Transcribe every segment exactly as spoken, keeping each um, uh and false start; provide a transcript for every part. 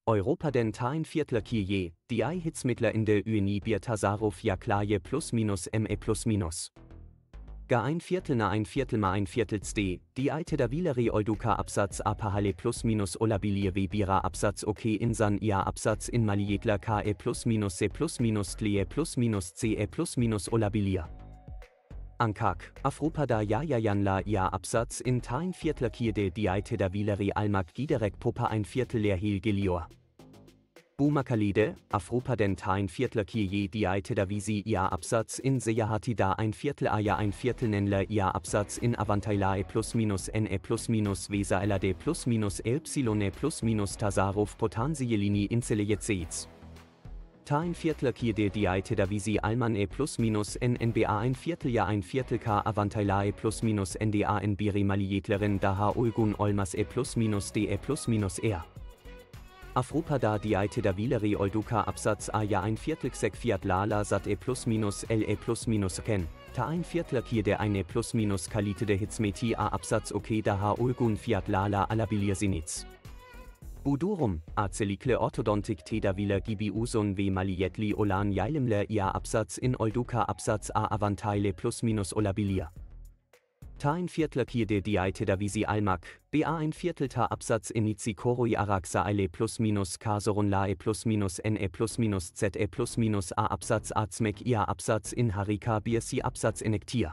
Europa den ein Viertler Kije, die I Hitzmittler in der Uni Bir Tasaruf Jaklaje plus minus me plus minus. Ga ein Viertel na ein Viertel ma ein Viertels d, die I Tedavileri Olduka Absatz a Pahale plus minus Olabilie we Bira Absatz ok insan ia Absatz in Malietler ke plus minus c plus minus tlie plus minus ce plus minus Olabilia. Ankak, Afropada ja ja janla ia Absatz in ein Viertler Kiede die I Tedavileri Almak Giderek Popa ein Viertel leer Hil Gelior. Bumakalide, Afropaden ein Viertler Kije die I Tedavisi ia Absatz in Seyahatida ein Viertel Aya ein Viertel Nenler ia Absatz in Avantailae plus minus ne plus minus Vesa Lad plus minus Epsilone plus minus Tasaruf Potansielini Inselejezeiz. Ein Viertler Kiede die I Tedavisi Alman e plus minus nnba ein Viertel ja ein Viertel k Avantailae plus minus nda n Biri Malietlerin daha Ulgun Olmas e plus minus de plus minus er. Afropada die I Tedavileri Olduka Absatz a ja ein Viertel sek fiat lala sat e plus minus le plus minus ken, ta ein Viertler Kiede eine plus minus Kalite de Hitzmeti a Absatz ok daha Ulgun fiat lala alabilier sinitz. Budurum, a celikle orthodontik Tedavila gibi usun ve malietli olan jailemler ia Absatz in Olduka Absatz a Avantaile plus minus olabilia. Ta ein Viertler Kiede die I Tedavisi Almak, ba ein Viertel ta Absatz inizi koroi araxa aile plus minus kasorun lae plus minus ne plus minus ze plus minus a Absatz azmek ia Absatz in harika birsi Absatz enektia.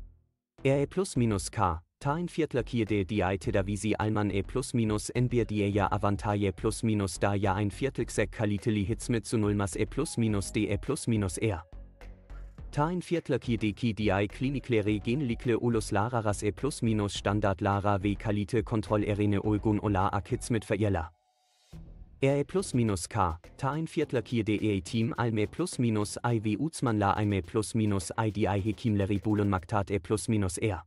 Re plus minus k, ta ein Viertler Kiede die I Tedavisi Alman e plus minus nbir die ja Avantaje plus minus da ja ein Viertel sek kaliteli hitzmit zu nullmas e plus minus de plus minus er. Ta ein Viertler Kiede ki die I Kliniklere Genelikle ulus lararas e plus minus Standard lara ve Kalite Kontroll erene ulgun ola akitz mit verirla. Re plus minus k, ta ein Viertler Kiede e Team alme plus minus I v uzman la aime plus minus I die hekimleri bulun maktat e plus minus er.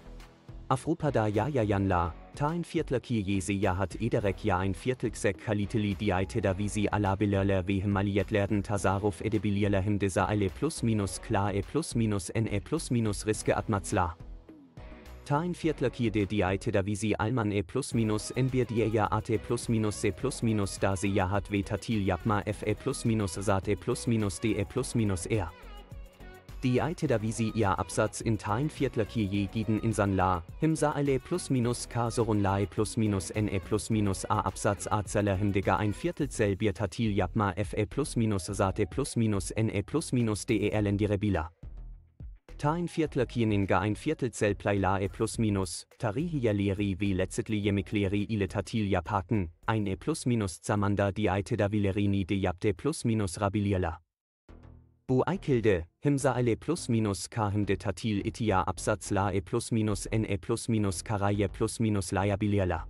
Afropada ja ja jan la, ta ein Viertler Kije se ja hat ederek ja ein Viertel sek kaliteli die I Tedavisi alabilerler vehem malietlerden Tasaruf edebilierlerhem desa alle plus minus klar e plus minus ne plus minus riske atmatzla. Ta ein Viertler Kiede die I Tedavisi alman e plus minus nbir die ja ate plus minus c plus minus da se ja hat vetatil japma fe plus minus sate plus minus de plus minus er. Die I Tedavisi ia Absatz in ein Viertler Kije giden insan la, himsa alle plus minus k sorun lae plus minus ne plus minus a Absatz a zeller himdega ein Viertel zell birtatil japma fe plus minus sate plus minus ne plus minus de elendirebila. Ta ein Viertler Kieninga ein Viertel zell plailae plus minus, tarihialeri wie letztli jemikleri iletatil japaken, ein e plus minus zamanda die I Tedavilerini de japte plus minus rabilierla. Bu Eikilde, himsa alle plus minus k himde tatil itia Absatz la e plus minus ne plus minus karaje plus minus liabilierla.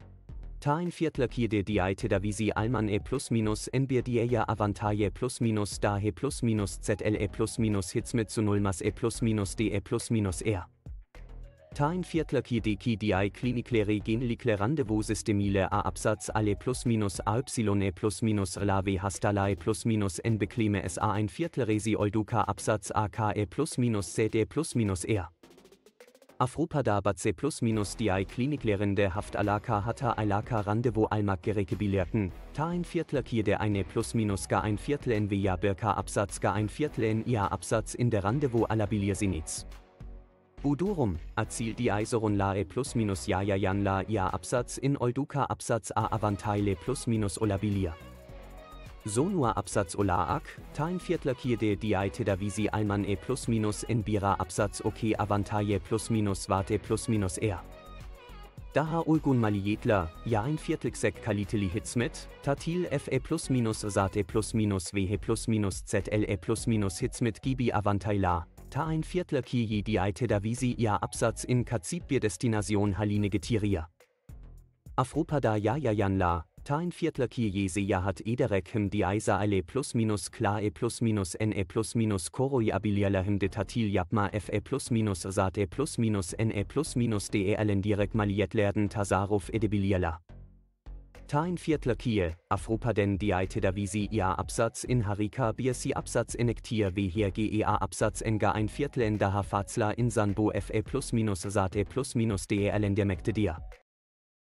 Ta ein Viertler Kiede die I Tedavisi alman e plus minus nbir die ja Avantaje plus minus da he plus minus zle plus minus hitzmit zu nullmas e plus minus de plus minus er. Ta ein Viertler Kiede ki die I Kliniklere Genelikle Rendezvous Systemile a Absatz alle plus minus a y plus minus la v hastalae plus minus n bekleme es a ein Viertel resi olduka Absatz a ke plus minus cd plus minus er. Afropada batze plus minus die I Kliniklerende Haft alaka hata alaka Rendezvous almak gerekebilierten, ta ein Viertler Kiede eine plus minus ga ein Viertel n via birka Absatz ga ein Viertel n ia Absatz in der Rendezvous alabilier sinitz. Budurum, azil die Isorun lae plus minus ja ja jan la ia Absatz in Olduka Absatz a Avantaile plus minus olabilia. Sonua Absatz olaak, ta ein Viertler Kiede die I Tedavisi alman e plus minus in Bira Absatz ok Avantaje plus minus warte plus minus er. Daha ulgun malietler, ja ein Viertel sek kaliteli hitzmit, tatil fe plus minus sate plus minus whe plus minus zle plus minus hitzmit gibi Avantaila. Ta ein Viertler Kije die I Tedavisi ia Absatz in Kazibir Destination Haline Getiria. Afropada ja ja jan la, ta ein Viertler Kije se ja hat ederek him die Isa alle plus minus klar e plus minus ne plus minus koroi abilierler him de tatil japma fe plus minus sate plus minus ne plus minus de elendirek malietlerden Tasaruf edebilierla. Ta ein Viertler Kie, Afropaden die I Tedavisi ia Absatz in harika birsi Absatz enektir v hier gea Absatz enga ein Viertel en daha fazla in sanbo fe plus minus sate plus minus de elendirmekte dir.